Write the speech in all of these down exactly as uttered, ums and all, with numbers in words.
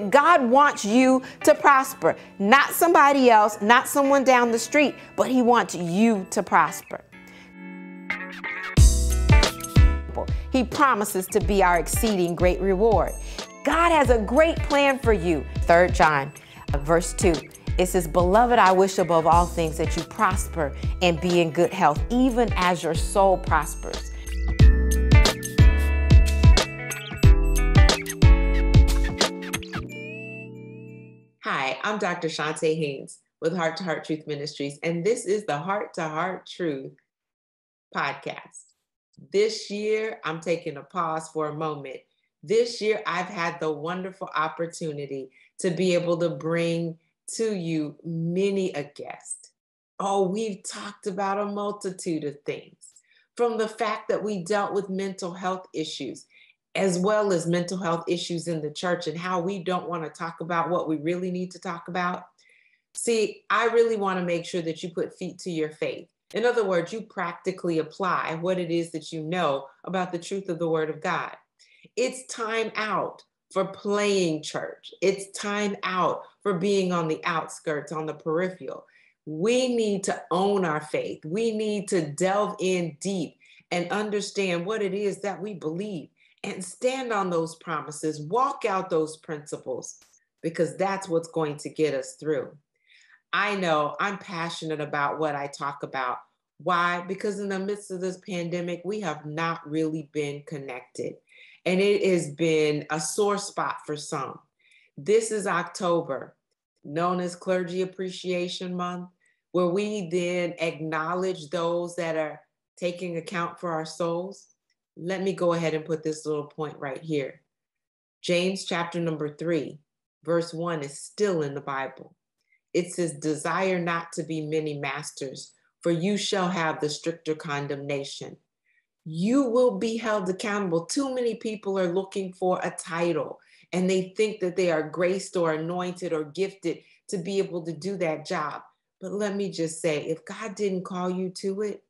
God wants you to prosper, not somebody else, not someone down the street, but he wants you to prosper. He promises to be our exceeding great reward. God has a great plan for you. Third John, verse two, it says, "Beloved, I wish above all things that you prosper and be in good health, even as your soul prospers." Hi, I'm Doctor Chonta Haynes with Heart to Heart Truth Ministries, and this is the Heart to Heart Truth podcast. This year, I'm taking a pause for a moment. This year, I've had the wonderful opportunity to be able to bring to you many a guest. Oh, we've talked about a multitude of things, from the fact that we dealt with mental health issues, as well as mental health issues in the church and how we don't want to talk about what we really need to talk about. See, I really want to make sure that you put feet to your faith. In other words, you practically apply what it is that you know about the truth of the Word of God. It's time out for playing church. It's time out for being on the outskirts, on the peripheral. We need to own our faith. We need to delve in deep and understand what it is that we believe and stand on those promises, walk out those principles, because that's what's going to get us through. I know I'm passionate about what I talk about. Why? Because in the midst of this pandemic, we have not really been connected. And it has been a sore spot for some. This is October, known as Clergy Appreciation Month, where we then acknowledge those that are taking account for our souls. Let me go ahead and put this little point right here. James chapter number three, verse one is still in the Bible. It says, "Desire not to be many masters, for you shall have the stricter condemnation." You will be held accountable. Too many people are looking for a title, and they think that they are graced or anointed or gifted to be able to do that job. But let me just say, if God didn't call you to it,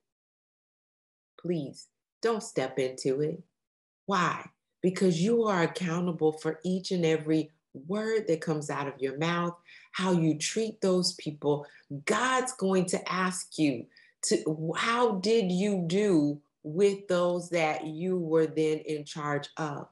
please don't step into it. Why? Because you are accountable for each and every word that comes out of your mouth, how you treat those people. God's going to ask you to, how did you do with those that you were then in charge of?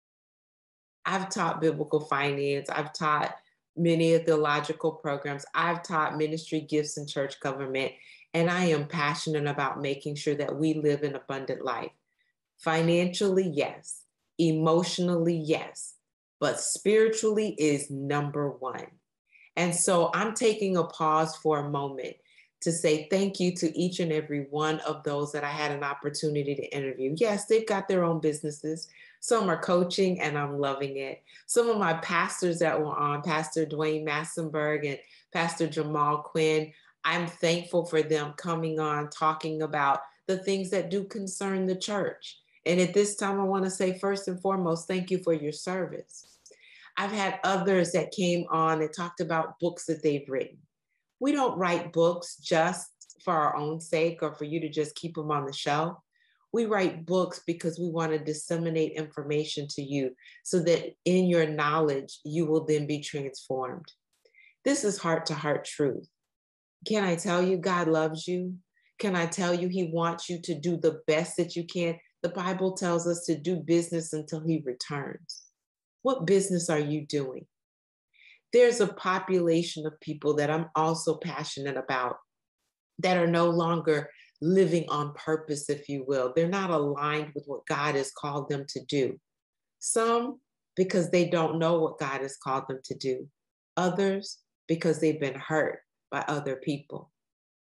I've taught biblical finance. I've taught many theological programs. I've taught ministry gifts and church government. And I am passionate about making sure that we live an abundant life. Financially, yes. Emotionally, yes. But spiritually is number one. And so I'm taking a pause for a moment to say thank you to each and every one of those that I had an opportunity to interview. Yes, they've got their own businesses. Some are coaching, and I'm loving it. Some of my pastors that were on, Pastor Dwane Massenburg and Pastor Jamal Quinn, I'm thankful for them coming on, talking about the things that do concern the church. And at this time, I want to say, first and foremost, thank you for your service. I've had others that came on and talked about books that they've written. We don't write books just for our own sake or for you to just keep them on the shelf. We write books because we want to disseminate information to you so that in your knowledge, you will then be transformed. This is Heart to Heart Truth. Can I tell you God loves you? Can I tell you he wants you to do the best that you can? The Bible tells us to do business until he returns. What business are you doing? There's a population of people that I'm also passionate about that are no longer living on purpose, if you will. They're not aligned with what God has called them to do. Some because they don't know what God has called them to do. Others because they've been hurt by other people.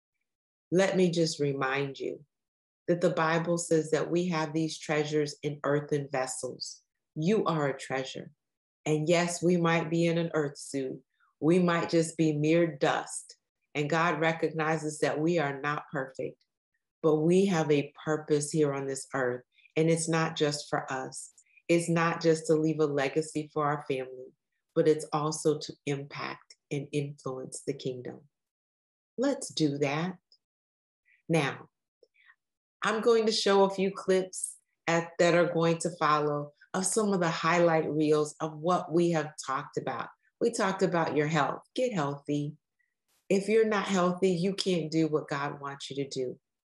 Let me just remind you that the Bible says that we have these treasures in earthen vessels. You are a treasure. And yes, we might be in an earth suit. We might just be mere dust. And God recognizes that we are not perfect, but we have a purpose here on this earth. And it's not just for us. It's not just to leave a legacy for our family, but it's also to impact and influence the kingdom. Let's do that. Now, I'm going to show a few clips at, that are going to follow of some of the highlight reels of what we have talked about. We talked about your health. Get healthy. If you're not healthy, you can't do what God wants you to do.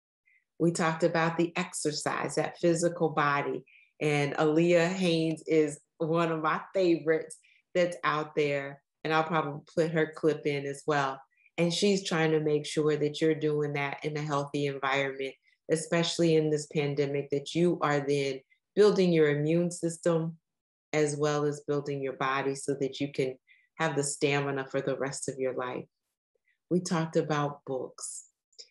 We talked about the exercise, that physical body. And Aaliyah Haynes is one of my favorites that's out there. And I'll probably put her clip in as well. And she's trying to make sure that you're doing that in a healthy environment, especially in this pandemic, that you are then building your immune system as well as building your body so that you can have the stamina for the rest of your life. We talked about books,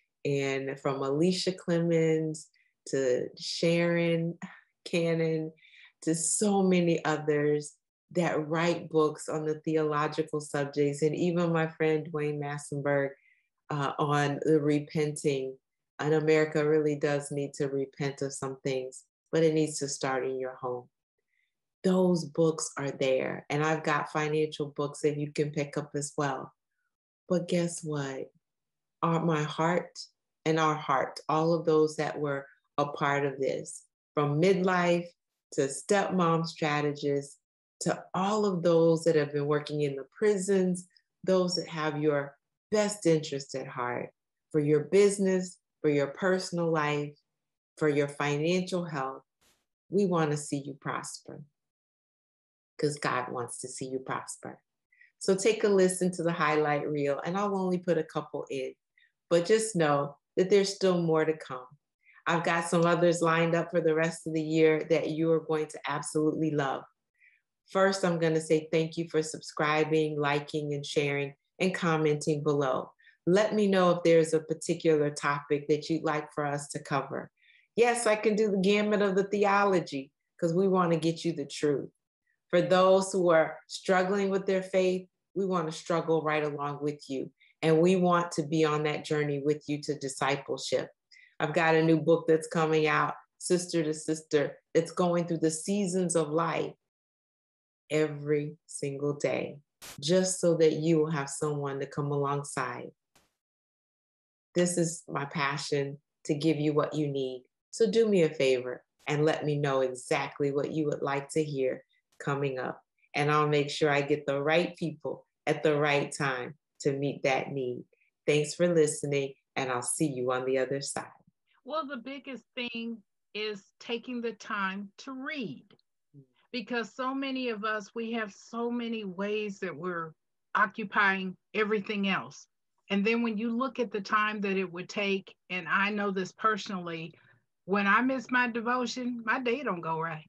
and from Alicia Clemens to Sharon Cannon to so many others that write books on the theological subjects, and even my friend Dwane Massenburg uh, on the repenting. And America really does need to repent of some things, but it needs to start in your home. Those books are there, and I've got financial books that you can pick up as well. But guess what? Our, my heart and our heart, all of those that were a part of this, from midlife to stepmom strategists, to all of those that have been working in the prisons, those that have your best interest at heart for your business, for your personal life, for your financial health. We want to see you prosper because God wants to see you prosper. So take a listen to the highlight reel, and I'll only put a couple in, but just know that there's still more to come. I've got some others lined up for the rest of the year that you are going to absolutely love. First, I'm going to say thank you for subscribing, liking, and sharing, and commenting below. Let me know if there's a particular topic that you'd like for us to cover. Yes, I can do the gamut of the theology because we want to get you the truth. For those who are struggling with their faith, we want to struggle right along with you. And we want to be on that journey with you to discipleship. I've got a new book that's coming out, Sister to Sister. It's going through the seasons of life every single day, just so that you will have someone to come alongside. This is my passion, to give you what you need. So do me a favor and let me know exactly what you would like to hear coming up. And I'll make sure I get the right people at the right time to meet that need. Thanks for listening, and I'll see you on the other side. Well, the biggest thing is taking the time to read, because so many of us, we have so many ways that we're occupying everything else. And then when you look at the time that it would take, and I know this personally, when I miss my devotion, my day don't go right.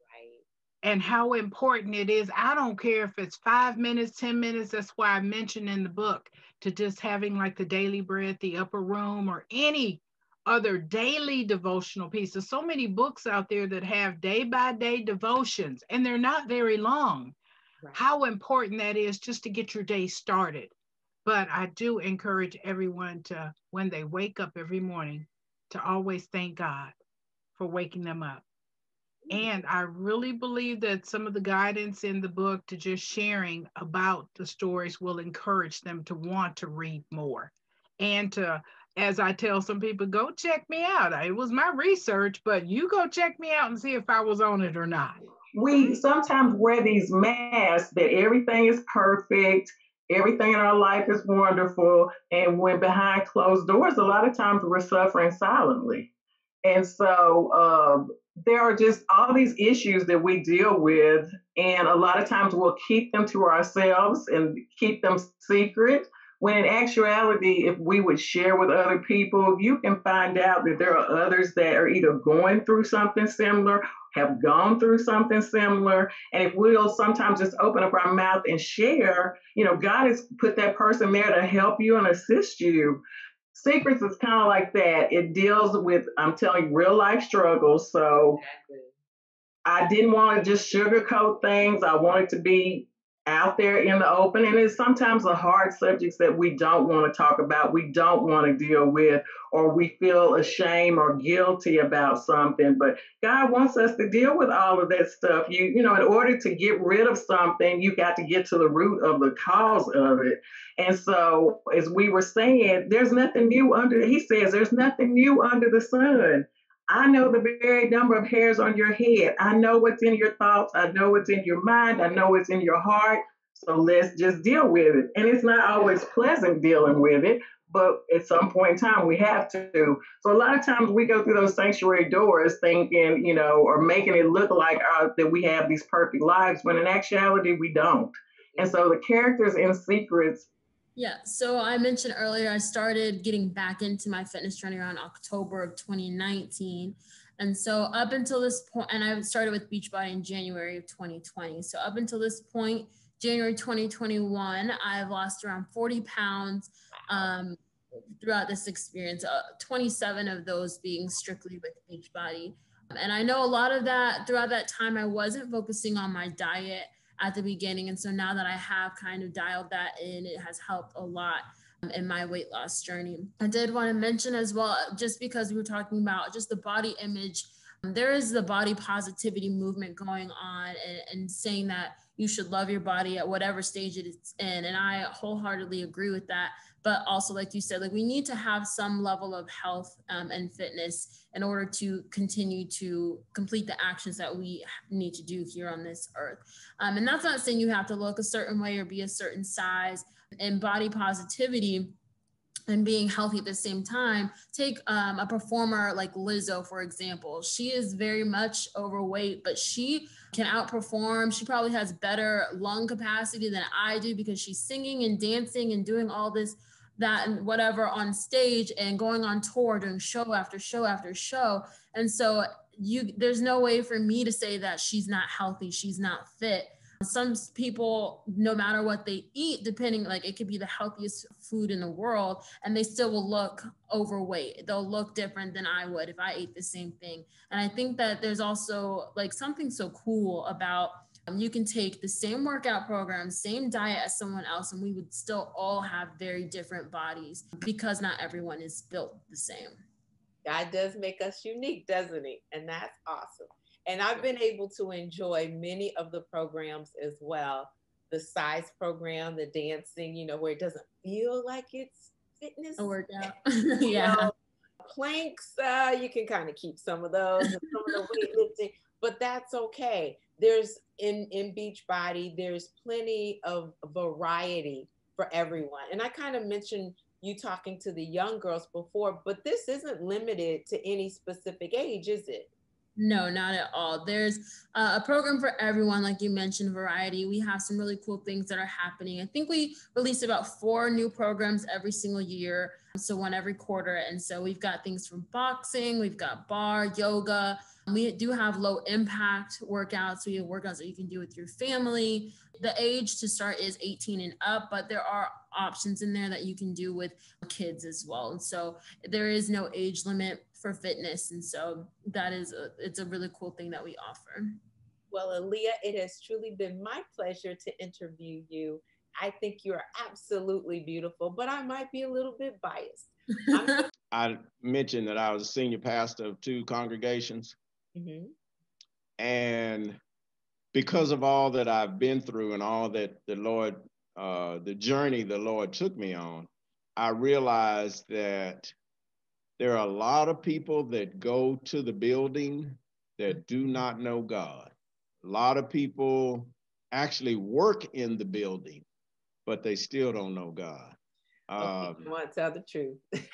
And how important it is. I don't care if it's five minutes, ten minutes. That's why I mentioned in the book to just having like the Daily Bread, the Upper Room, or any other daily devotional pieces. So many books out there that have day by day devotions, and they're not very long. Right. How important that is just to get your day started. But I do encourage everyone to, when they wake up every morning, to always thank God for waking them up. And I really believe that some of the guidance in the book to just sharing about the stories will encourage them to want to read more. And to, as I tell some people, go check me out. It was my research, but you go check me out and see if I was on it or not. We sometimes wear these masks that everything is perfect, everything in our life is wonderful. And when behind closed doors, a lot of times we're suffering silently. And so, um, there are just all these issues that we deal with, and a lot of times we'll keep them to ourselves and keep them secret, when in actuality, if we would share with other people, you can find out that there are others that are either going through something similar, have gone through something similar, and if we'll sometimes just open up our mouth and share, you know, God has put that person there to help you and assist you. Secrets is kind of like that. It deals with, I'm telling you, real life struggles. So exactly. I didn't want to just sugarcoat things. I wanted to be out there in the open. And it's sometimes the hard subjects that we don't want to talk about, we don't want to deal with, or we feel ashamed or guilty about something. But God wants us to deal with all of that stuff. You, you know, in order to get rid of something, you got to get to the root of the cause of it. And so, as we were saying, there's nothing new under, he says, there's nothing new under the sun. I know the very number of hairs on your head. I know what's in your thoughts. I know what's in your mind. I know what's in your heart. So let's just deal with it. And it's not always pleasant dealing with it, but at some point in time, we have to. So a lot of times we go through those sanctuary doors thinking, you know, or making it look like uh, that we have these perfect lives, when in actuality, we don't. And so the characters in Secrets. Yeah, so I mentioned earlier, I started getting back into my fitness journey around October of twenty nineteen. And so up until this point, and I started with Beachbody in January of twenty twenty. So up until this point, January twenty twenty-one, I've lost around forty pounds um, throughout this experience, uh, twenty-seven of those being strictly with Beachbody. And I know a lot of that throughout that time, I wasn't focusing on my diet at the beginning. And so now that I have kind of dialed that in, it has helped a lot in my weight loss journey. I did want to mention as well, just because we were talking about just the body image, there is the body positivity movement going on, and, and saying that you should love your body at whatever stage it's in. And I wholeheartedly agree with that. But also, like you said, like we need to have some level of health um, and fitness in order to continue to complete the actions that we need to do here on this earth. Um, and that's not saying you have to look a certain way or be a certain size. And body positivity and being healthy at the same time. Take um, a performer like Lizzo, for example. She is very much overweight, but she can outperform. She probably has better lung capacity than I do, because she's singing and dancing and doing all this, that and whatever on stage and going on tour, doing show after show after show. And so you, there's no way for me to say that she's not healthy, she's not fit. Some people, no matter what they eat, depending, like it could be the healthiest food in the world, and they still will look overweight. They'll look different than I would if I ate the same thing. And I think that there's also like something so cool about um, you can take the same workout program, same diet as someone else, and we would still all have very different bodies, because not everyone is built the same. God does make us unique, doesn't he? And that's awesome. And I've been able to enjoy many of the programs as well. The size program, the dancing, you know, where it doesn't feel like it's fitness. A workout. You Yeah. know, planks, uh, you can kind of keep some of those, and some of the weightlifting, but that's okay. There's in, in Beachbody, there's plenty of variety for everyone. And I kind of mentioned you talking to the young girls before, but this isn't limited to any specific age, is it? No, not at all. There's uh, a program for everyone, like you mentioned, variety. We have some really cool things that are happening. I think we release about four new programs every single year, so one every quarter. And so we've got things from boxing, we've got bar, yoga. We do have low impact workouts. We have workouts that you can do with your family. The age to start is eighteen and up, but there are options in there that you can do with kids as well. And so there is no age limit for fitness. And so that is, a, it's a really cool thing that we offer. Well, Aaliyah, it has truly been my pleasure to interview you. I think you are absolutely beautiful, but I might be a little bit biased. I mentioned that I was a senior pastor of two congregations. Mm-hmm. And because of all that I've been through and all that the Lord, uh, the journey the Lord took me on, I realized that there are a lot of people that go to the building that do not know God. A lot of people actually work in the building, but they still don't know God. Um, you want to tell the truth.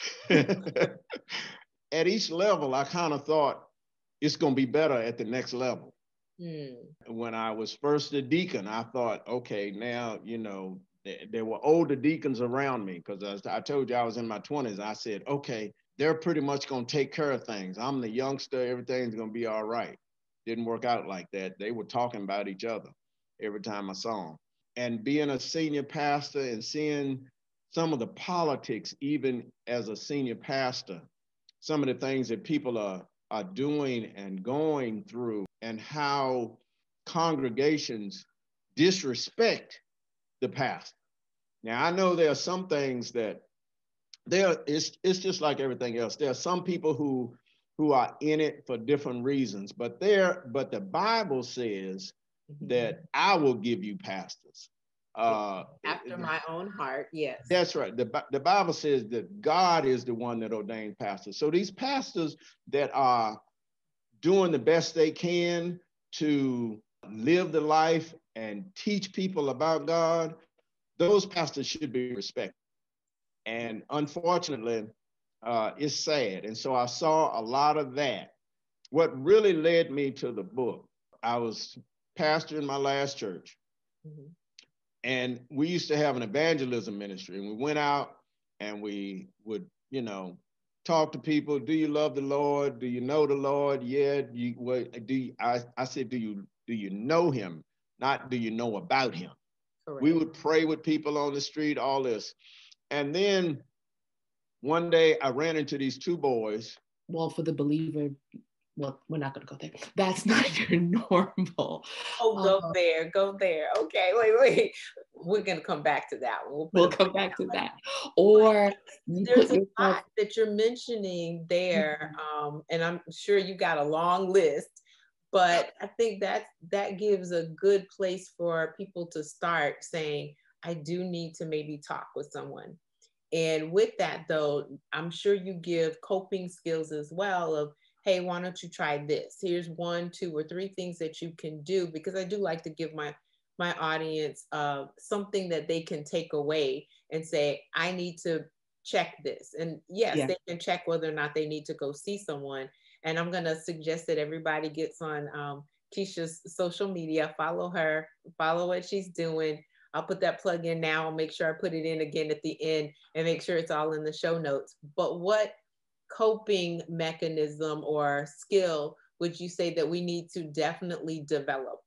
At each level, I kind of thought it's going to be better at the next level. Mm. When I was first a deacon, I thought, okay, now, you know, th- there were older deacons around me, because I, I told you I was in my twenties. I said, okay, they're pretty much going to take care of things. I'm the youngster. Everything's going to be all right. Didn't work out like that. They were talking about each other every time I saw them. And being a senior pastor and seeing some of the politics, even as a senior pastor, some of the things that people are, are doing and going through, and how congregations disrespect the pastor. Now, I know there are some things that there it's it's just like everything else. There are some people who who are in it for different reasons, but there but the Bible says mm-hmm. that I will give you pastors. Uh, After my own heart, yes. That's right. The, the Bible says that God is the one that ordained pastors. So these pastors that are doing the best they can to live the life and teach people about God, those pastors should be respected. And unfortunately, uh, it's sad. And so I saw a lot of that. What really led me to the book, I was pastor in my last church. Mm-hmm. And we used to have an evangelism ministry, and we went out and we would, you know, talk to people. Do you love the Lord? Do you know the Lord? Yeah. Do you, what, do you, I, I said, do you, do you know him? Not do you know about him? Correct. We would pray with people on the street, all this. And then one day I ran into these two boys. Well, for the believer, well, we're not going to go there. That's not your normal. Oh, go um, there, go there. Okay, wait, wait. We're going to come back to that. We'll, we'll come back to that. Or there's a yourself- lot that you're mentioning there, um, and I'm sure you got a long list. But I think that that gives a good place for people to start saying, I do need to maybe talk with someone. And with that, though, I'm sure you give coping skills as well of, hey, why don't you try this? Here's one, two, or three things that you can do, because I do like to give my, my audience uh, something that they can take away and say, I need to check this. And yes, yeah. They can check whether or not they need to go see someone. And I'm going to suggest that everybody gets on um, Kisha's social media, follow her, follow what she's doing. I'll put that plug in now. I'll make sure I put it in again at the end and make sure it's all in the show notes. But what coping mechanism or skill would you say that we need to definitely develop?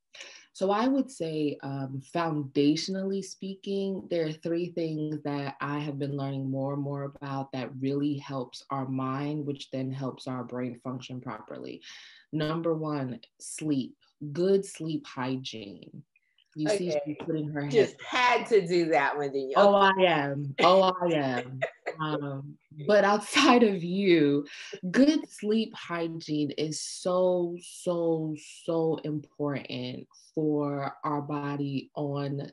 So I would say, um, foundationally speaking, there are three things that I have been learning more and more about that really helps our mind, which then helps our brain function properly. Number one, sleep, good sleep hygiene. You okay. see she putting her head. Just had to do that one, didn't you? Oh, I am. Oh, I am. um, but outside of you, good sleep hygiene is so, so, so important for our body on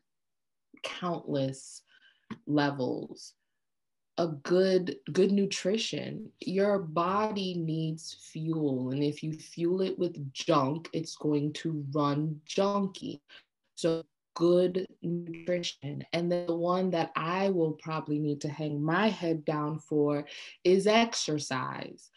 countless levels. A good, good nutrition. Your body needs fuel. And if you fuel it with junk, it's going to run junky. So good nutrition. And then the one that I will probably need to hang my head down for is exercise.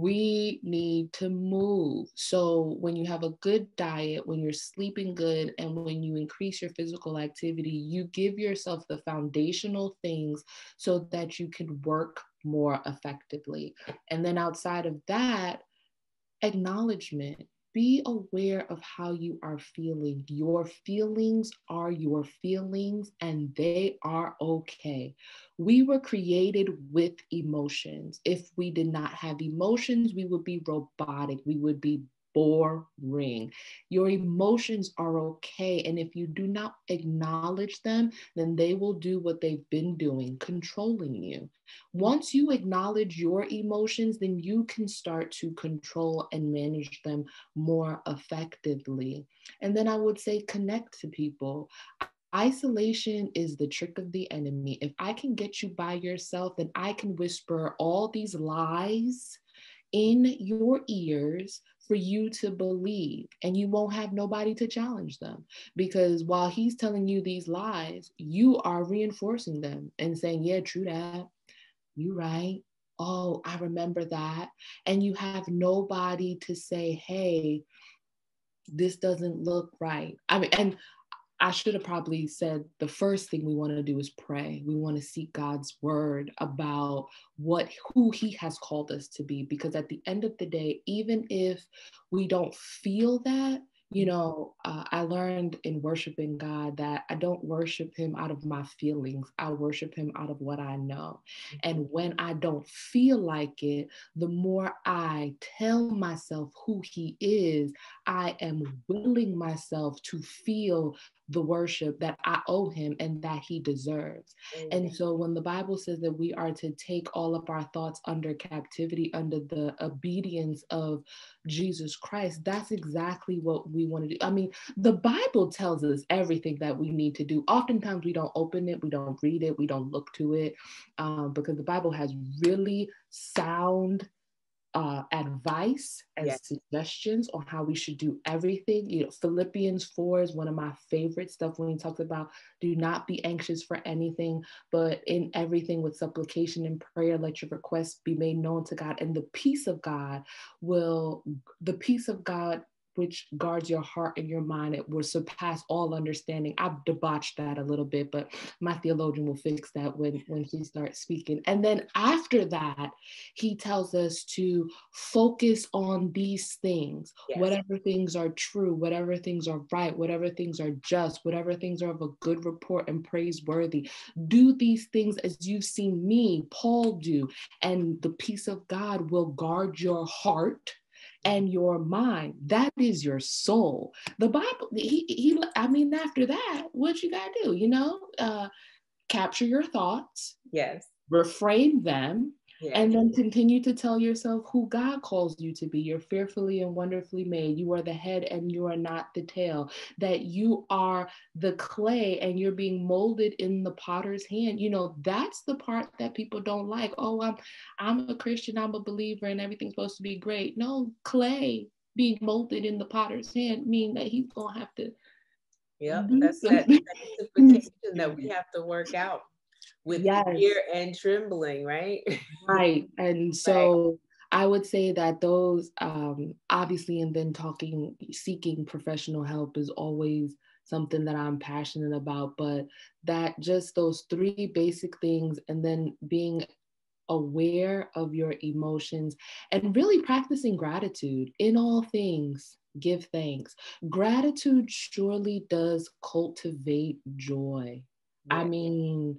We need to move. So when you have a good diet, when you're sleeping good, and when you increase your physical activity, you give yourself the foundational things so that you can work more effectively. And then outside of that, acknowledgement. Be aware of how you are feeling. Your feelings are your feelings, and they are okay. We were created with emotions. If we did not have emotions, we would be robotic. We would be boring. Your emotions are okay. And if you do not acknowledge them, then they will do what they've been doing, controlling you. Once you acknowledge your emotions, then you can start to control and manage them more effectively. And then I would say connect to people. Isolation is the trick of the enemy. If I can get you by yourself, then I can whisper all these lies in your ears for you to believe, and you won't have nobody to challenge them, because while he's telling you these lies, you are reinforcing them and saying, yeah, true that, you right, oh, I remember that. And you have nobody to say, hey, this doesn't look right. I mean, and I should have probably said the first thing we want to do is pray. We want to seek God's word about what, who he has called us to be. Because at the end of the day, even if we don't feel that, you know, uh, I learned in worshiping God that I don't worship him out of my feelings. I worship him out of what I know. And when I don't feel like it, the more I tell myself who he is, I am willing myself to feel the worship that I owe him and that he deserves. Amen. And so when the Bible says that we are to take all of our thoughts under captivity, under the obedience of Jesus Christ, that's exactly what we want to do. I mean, the Bible tells us everything that we need to do. Oftentimes we don't open it, we don't read it, we don't look to it, um, because the Bible has really sound uh, advice and yes. suggestions on how we should do everything. You know, Philippians four is one of my favorite stuff when he talks about do not be anxious for anything, but in everything with supplication and prayer, let your requests be made known to God. And the peace of God will, the peace of God which guards your heart and your mind, it will surpass all understanding. I've debauched that a little bit, but my theologian will fix that when, when he starts speaking. And then after that, he tells us to focus on these things, yes. Whatever things are true, whatever things are right, whatever things are just, whatever things are of a good report and praiseworthy. Do these things as you've seen me, Paul, do, and the peace of God will guard your heart and your mind. That is your soul. The Bible, he, he I mean, after that, what you gotta do, you know, uh, capture your thoughts, yes, reframe them, yes. And then continue to tell yourself who God calls you to be. You're fearfully and wonderfully made. You are the head and you are not the tail. That you are the clay and you're being molded in the potter's hand. You know, that's the part that people don't like. Oh, I'm, I'm a Christian, I'm a believer, and everything's supposed to be great. No, clay being molded in the potter's hand mean that he's gonna have to. Yep, that's that sanctification that we have to work out. With yes. fear and trembling, right? Right. And so right. I would say that those, um, obviously, and then talking, seeking professional help is always something that I'm passionate about, but that just those three basic things, and then being aware of your emotions and really practicing gratitude in all things. Give thanks. Gratitude surely does cultivate joy. Yeah. I mean,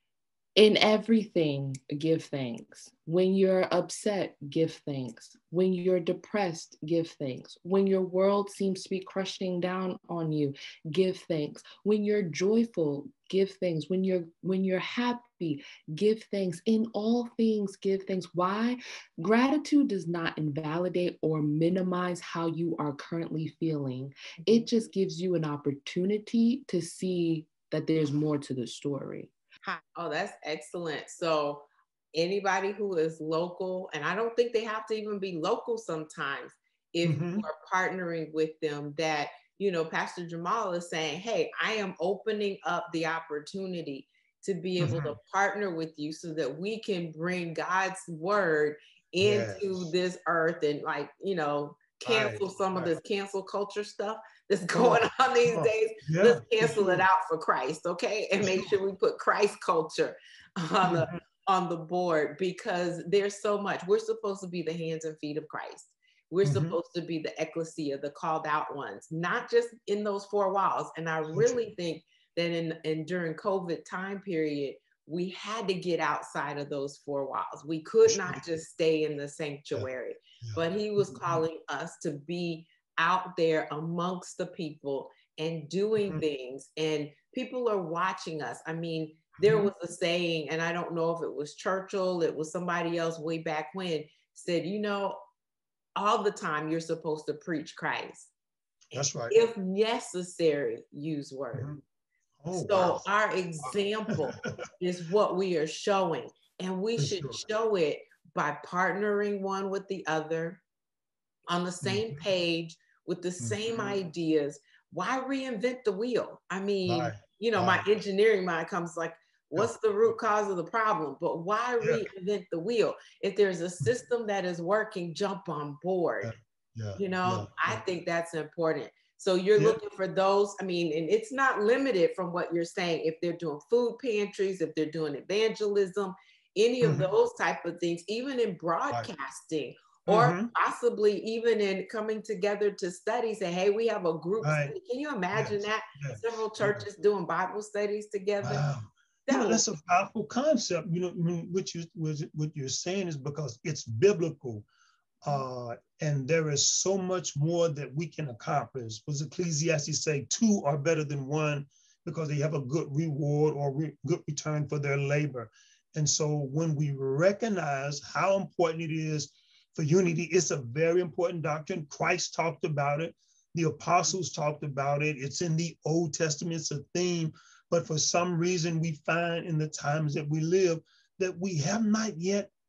in everything, give thanks. When you're upset, give thanks. When you're depressed, give thanks. When your world seems to be crushing down on you, give thanks. When you're joyful, give thanks. When you're when you're happy, give thanks. In all things, give thanks. Why? Gratitude does not invalidate or minimize how you are currently feeling. It just gives you an opportunity to see that there's more to the story. Oh, that's excellent. So anybody who is local, and I don't think they have to even be local sometimes, if mm-hmm. you are partnering with them, that, you know, Pastor Jamal is saying, hey, I am opening up the opportunity to be able mm-hmm. to partner with you so that we can bring God's word into yes. this earth and, like, you know, cancel right. some right. of this cancel culture stuff that's going oh, on these oh, days. Yeah, Let's cancel sure. it out for Christ, okay? And make sure we put Christ culture on the on the board, because there's so much. We're supposed to be the hands and feet of Christ. We're mm-hmm. supposed to be the ecclesia, the called out ones, not just in those four walls. And I really think that in, in during COVID time period, we had to get outside of those four walls. We could not just stay in the sanctuary, yeah. Yeah. but he was calling us to be out there amongst the people and doing mm-hmm. things, and people are watching us. I mean, there mm-hmm. was a saying, and I don't know if it was Churchill, it was somebody else way back when, said, you know, all the time you're supposed to preach Christ. That's right. If necessary, use word. Mm-hmm. Oh, so wow. our example is what we are showing, and we For should sure. show it by partnering one with the other on the same mm-hmm. page with the mm-hmm. same ideas. Why reinvent the wheel? I mean, Bye. you know, Bye. my engineering mind comes like, what's the root cause of the problem? But why yeah. reinvent the wheel? If there's a system that is working, jump on board. Yeah. Yeah. You know, yeah. I think that's important. So you're yeah. looking for those, I mean, and it's not limited from what you're saying. If they're doing food pantries, if they're doing evangelism, any of mm-hmm. those type of things, even in broadcasting, right. or mm-hmm. possibly even in coming together to study, say, hey, we have a group right. study. Can you imagine yes. that? Yes. Several churches yes. doing Bible studies together. Wow. That you know, was- that's a powerful concept. You know, I mean, what, you, what you're saying is because it's biblical. Uh, and there is so much more that we can accomplish. Was Ecclesiastes say two are better than one because they have a good reward or re- good return for their labor. And so when we recognize how important it is for unity, it's a very important doctrine. Christ talked about it. The apostles talked about it. It's in the Old Testament, it's a theme. But for some reason, we find in the times that we live that we have not yet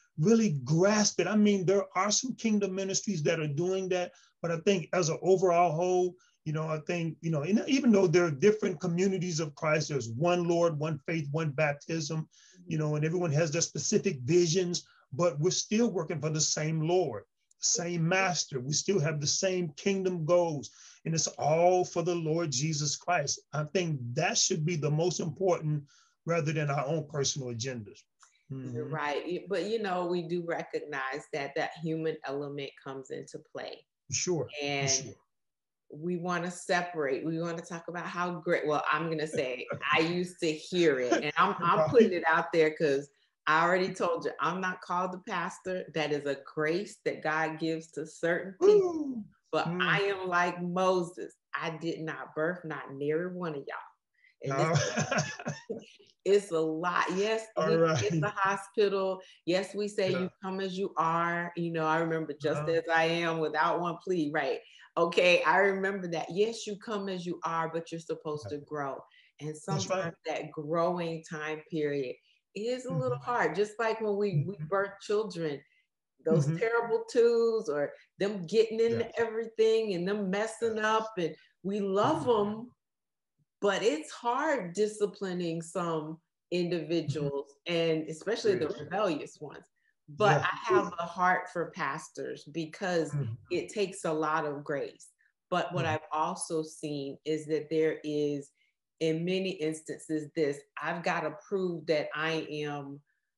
really grasp it. I mean, there are some kingdom ministries that are doing that, but I think as an overall whole, you know, I think, you know, even though there are different communities of Christ, there's one Lord, one faith, one baptism, you know, and everyone has their specific visions, but we're still working for the same Lord, same master. We still have the same kingdom goals, and it's all for the Lord Jesus Christ. I think that should be the most important rather than our own personal agendas. Mm-hmm. You're right. But, you know, we do recognize that that human element comes into play. Sure. And sure. we want to separate. We want to talk about how great, well, I'm going to say, I used to hear it, and I'm, I'm putting it out there because I already told you, I'm not called the pastor. That is a grace that God gives to certain people. Ooh. But mm. I am like Moses. I did not birth not near one of y'all. And oh. this, it's a lot. Yes, we right. get the hospital. Yes, we say yeah. you come as you are. You know, I remember just uh-huh. as I am without one plea, right? Okay, I remember that. Yes, you come as you are, but you're supposed to grow. And sometimes right. that growing time period is a little mm-hmm. hard. Just like when we, we birth children, those mm-hmm. terrible twos or them getting into yeah. everything and them messing yeah. up, and we love mm-hmm. them, but it's hard disciplining some individuals mm-hmm. and especially the rebellious ones. But yeah. I have a heart for pastors because mm-hmm. it takes a lot of grace. But what mm-hmm. I've also seen is that there is, in many instances, this, I've got to prove that I am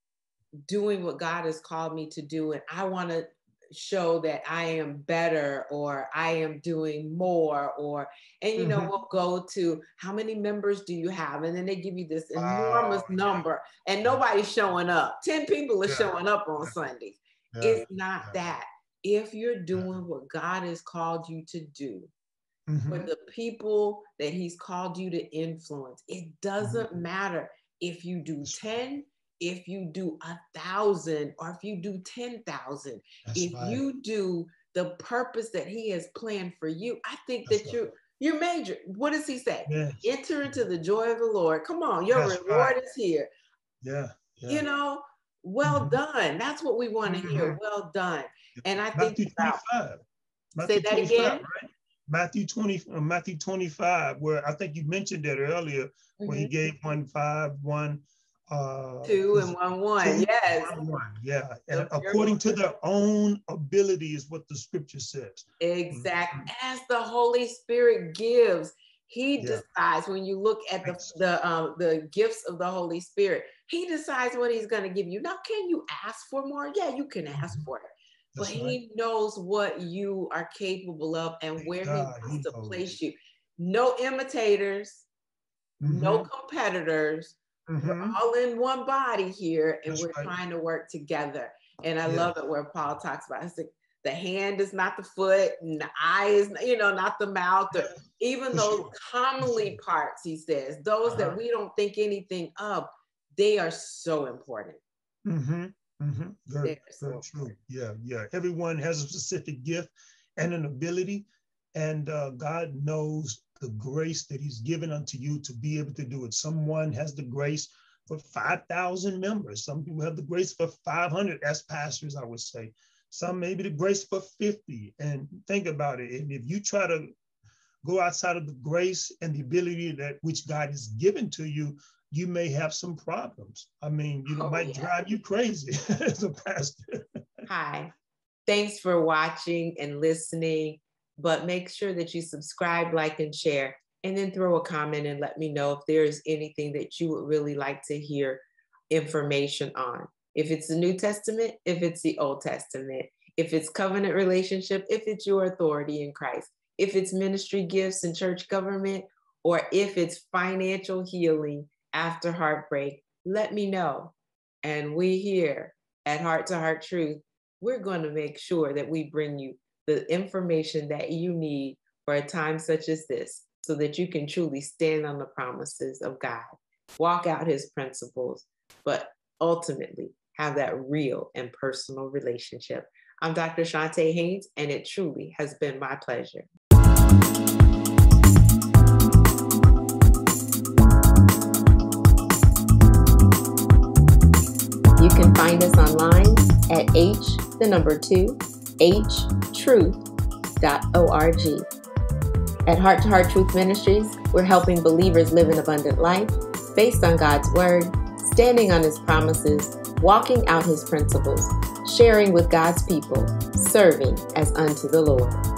doing what God has called me to do. And I want to show that I am better, or I am doing more, or, and, you mm-hmm. know, we'll go to how many members do you have? And then they give you this enormous oh, number yeah. and nobody's showing up. ten people are yeah. showing up on Sundays. Yeah. It's not yeah. that. If you're doing what God has called you to do, mm-hmm. for the people that he's called you to influence, it doesn't mm-hmm. matter if you do ten, if you do a thousand, or if you do ten thousand. If right. you do the purpose that he has planned for you, I think That's that right. you're, you're major. What does he say? Yes. Enter into the joy of the Lord. Come on, your That's reward right. is here. Yeah. yeah. You know, well mm-hmm. done. That's what we want to mm-hmm. hear. Well done. And I think Matthew twenty-five. Say that again. Right? Matthew twenty, uh, Matthew twenty-five, where I think you mentioned that earlier, mm-hmm. where he gave one five, one uh, two, and one one. Two, yes. One, one. Yeah. And so according to their own ability is what the scripture says. Exactly. Mm-hmm. As the Holy Spirit gives, he yeah. decides. When you look at the the um, the gifts of the Holy Spirit, he decides what he's going to give you. Now, can you ask for more? Yeah, you can ask mm-hmm. for it. But That's he right. knows what you are capable of and Thank where God, he wants he to place you. No imitators, mm-hmm. no competitors. Mm-hmm. We're all in one body here, and That's we're right. trying to work together. And I yeah. love it where Paul talks about it. Like, the hand is not the foot, and the eye is, you know, not the mouth. Or even those sure. commonly parts, he says, those uh-huh. that we don't think anything of, they are so important. Mm-hmm. Mm-hmm. Very, very true. Yeah, yeah. Everyone has a specific gift and an ability, and uh, God knows the grace that he's given unto you to be able to do it. Someone has the grace for five thousand members. Some people have the grace for five hundred as pastors, I would say. Some maybe the grace for fifty. And think about it. And if you try to go outside of the grace and the ability that which God has given to you, you may have some problems. I mean, you know, oh, might yeah. drive you crazy as a pastor. Hi, thanks for watching and listening, but make sure that you subscribe, like, and share, and then throw a comment and let me know if there's anything that you would really like to hear information on. If it's the New Testament, if it's the Old Testament, if it's covenant relationship, if it's your authority in Christ, if it's ministry gifts and church government, or if it's financial healing after heartbreak, let me know. And we here at Heart to Heart Truth, we're going to make sure that we bring you the information that you need for a time such as this, so that you can truly stand on the promises of God, walk out his principles, but ultimately have that real and personal relationship. I'm Doctor Chonta Haynes, and it truly has been my pleasure. You can find us online at H, the number two, H truth dot org. At Heart to Heart Truth Ministries, we're helping believers live an abundant life based on God's Word, standing on His promises, walking out His principles, sharing with God's people, serving as unto the Lord.